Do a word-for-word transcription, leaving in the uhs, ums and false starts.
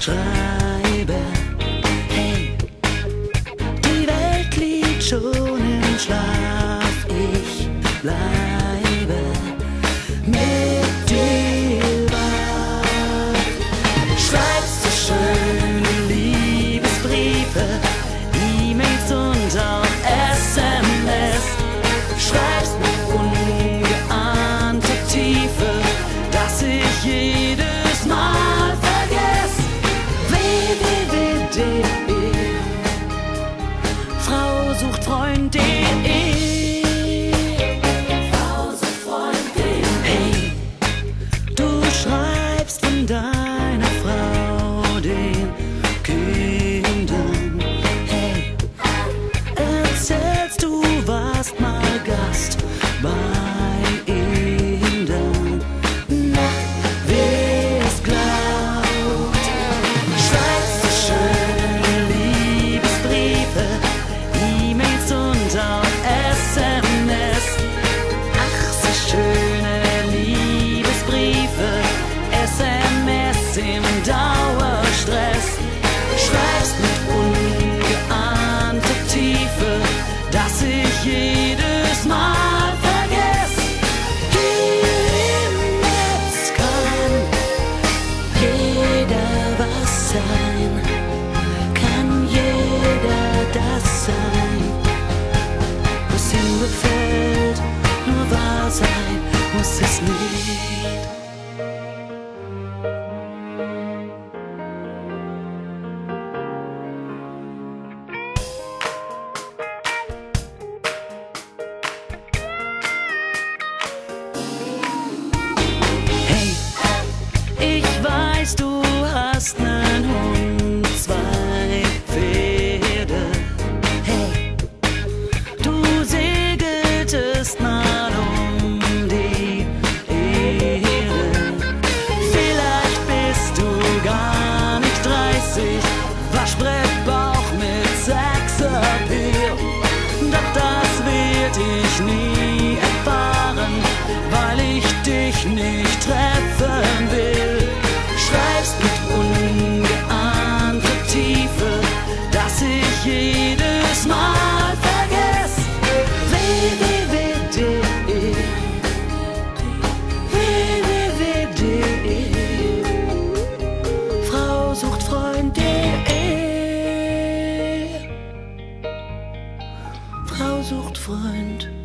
schreibe. Hey, die Welt liegt schon im Schlaf, ich bleibe mit dir wach. Schreibst du schöne Liebesbriefe, E-Mails und auch S M S. Schreibst mit ungeahnter Tiefe, dass ich jedes Mal vergess. W w w punkt de Frau sucht Freund punkt de Frau sucht Freund punkt de Hey, du schreibst von deiner Frau den Kindern. Hey, erzählst du warst mal Gast bei ihnen. Na, wer es glaubt. Schreibst du schöne Liebesbriefe, E-Mails und auch S M S. Ach, so schöne Liebesbriefe, S M S im Dauerstress. Schreibst mit ungeahnter Tiefe, dass ich jedes Mal vergess. Hier im Netz kann jeder was sein, kann jeder das sein, was ihm gefällt, nur wahr sein muss es nicht. Ich weiß, du hast nen Hund, zwei Pferde. Hey, du segeltest mal um die Erde. Vielleicht bist du gar nicht dreißig, Waschbrettbauch mit Sexappeal. Doch das werd ich nie erfahren, weil ich dich nicht treffen will. Schreibst mit ungeahnter Tiefe, dass ich jedes Mal vergess. W w w punkt de W w w punkt de Frau sucht Freund punkt de Frau sucht Freund.